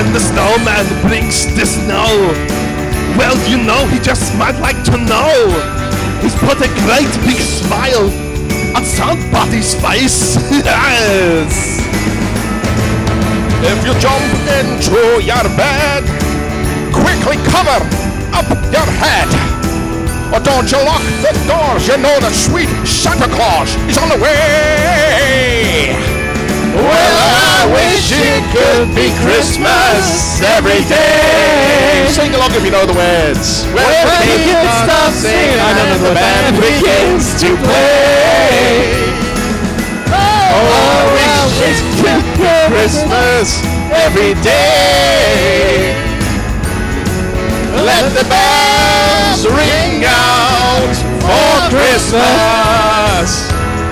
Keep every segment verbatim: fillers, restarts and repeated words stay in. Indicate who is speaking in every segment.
Speaker 1: when the snowman brings the snow. Well, you know, he just might like to know. He's put a great big smile on somebody's face. Yes. If you jump into your bed, quickly cover up your head. Or don't you lock the doors, you know that sweet Santa Claus is on the way. Well, I wish it could be Christmas every day. Sing along if you know the words. When the kids start singing and the band begins to play. Oh, I wish it could be Christmas every day. Let the bells ring out for Christmas.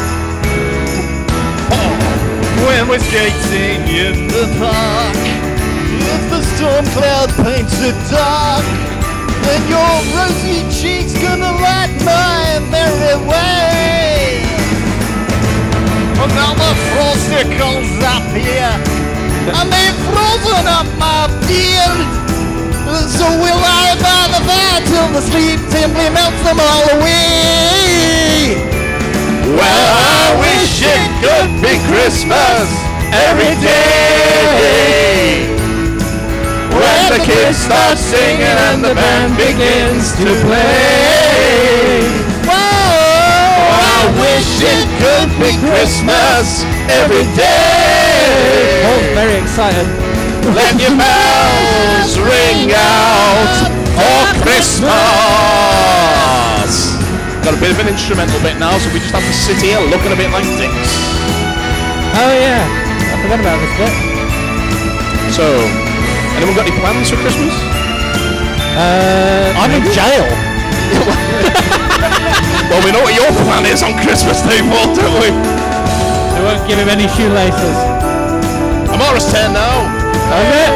Speaker 1: When we're skating in the park, if the storm cloud paints it dark, then your rosy cheeks gonna light my merry way. Oh, now the frosticles up here, and they've frozen up my beard. So we'll lie by the fire till the sleep simply melts them all away. Well, I wish it could be Christmas every day. When the kids start singing and the band begins to play. Whoa, I wish it could be Christmas every day.
Speaker 2: Oh, very excited.
Speaker 1: Let your bells ring out for Christmas. Got a bit of an instrumental bit now, so we just have to sit here looking a bit like dicks.
Speaker 2: Oh yeah, I forgot about this bit.
Speaker 1: So, anyone got any plans for Christmas?
Speaker 2: Uh,
Speaker 1: I'm in jail. Well, we know what your plan is on Christmas Day, Paul, don't we?
Speaker 2: We won't give him any shoelaces.
Speaker 1: Amara's turn now.
Speaker 2: Okay.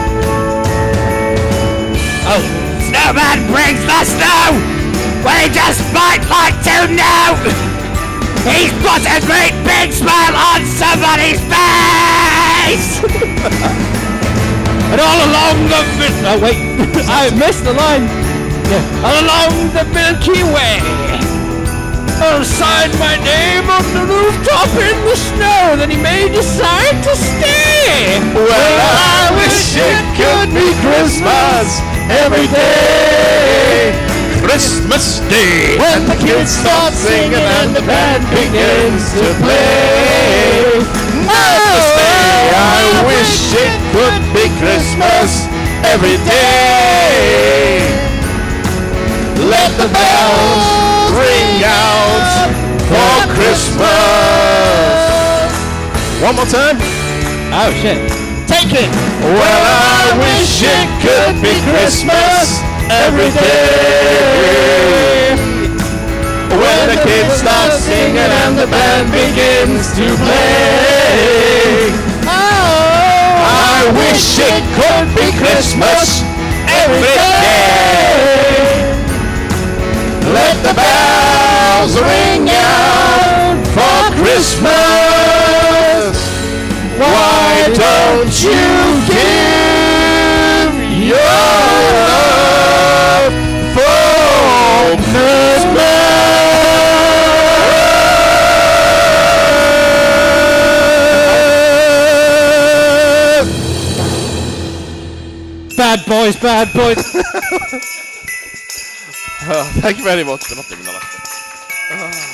Speaker 3: Oh, Snowman brings the snow! We just might like to know! He's put a great big smile on somebody's face!
Speaker 2: And all along the Mil- oh wait, I missed the line. Yeah. All along the Milky Way, I'll sign my name on the rooftop in the snow. Then he may decide to stay.
Speaker 1: Well, I wish it could be Christmas every day. Christmas Day, when the kids start singing and the band begins to play. Christmas Day, I wish it could be Christmas every day. Let the bells ring out for Christmas. One more time.
Speaker 2: Oh shit.
Speaker 1: Take it. Well, I wish it could be Christmas every day. When the kids start singing and the band begins to play. Oh, I wish it could be Christmas every day. Let the bells ring out for Christmas. Why don't you give your love for Christmas?
Speaker 2: Bad boys, bad boys.
Speaker 1: Oh, thank you very much for not doing the last bit. Oh.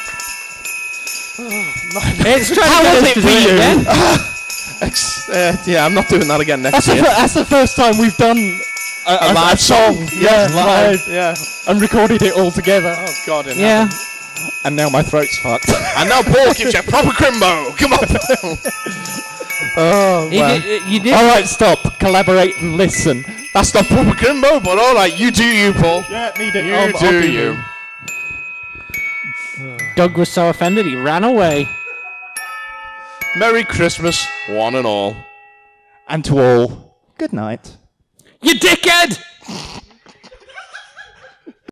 Speaker 1: Oh,
Speaker 2: It's trying
Speaker 1: How
Speaker 2: to
Speaker 1: was
Speaker 2: get us
Speaker 1: it
Speaker 2: to
Speaker 1: for
Speaker 2: do it
Speaker 1: you?
Speaker 2: again.
Speaker 1: Ex- uh, yeah, I'm not doing that again next
Speaker 2: That's the,
Speaker 1: year.
Speaker 2: fir- that's the first time we've done a,
Speaker 1: A live song.
Speaker 2: Yeah,
Speaker 1: Yeah,
Speaker 2: live.
Speaker 1: Yeah.
Speaker 2: And recorded it all together.
Speaker 1: Oh God. In
Speaker 2: Yeah.
Speaker 1: heaven.
Speaker 2: And now my throat's fucked.
Speaker 1: And now Paul gives you a proper crimbo. Come on. Oh,
Speaker 2: You
Speaker 1: well.
Speaker 2: did- you did- All right, stop. Collaborate and listen.
Speaker 1: That's not proper crimbo, but all right, you do you, Paul.
Speaker 2: Yeah, need it.
Speaker 1: You
Speaker 2: I'll-
Speaker 1: do
Speaker 2: I'll do
Speaker 1: you.
Speaker 2: Doug was so offended he ran away.
Speaker 1: Merry Christmas, one and all.
Speaker 2: And to all, good night.
Speaker 3: You dickhead!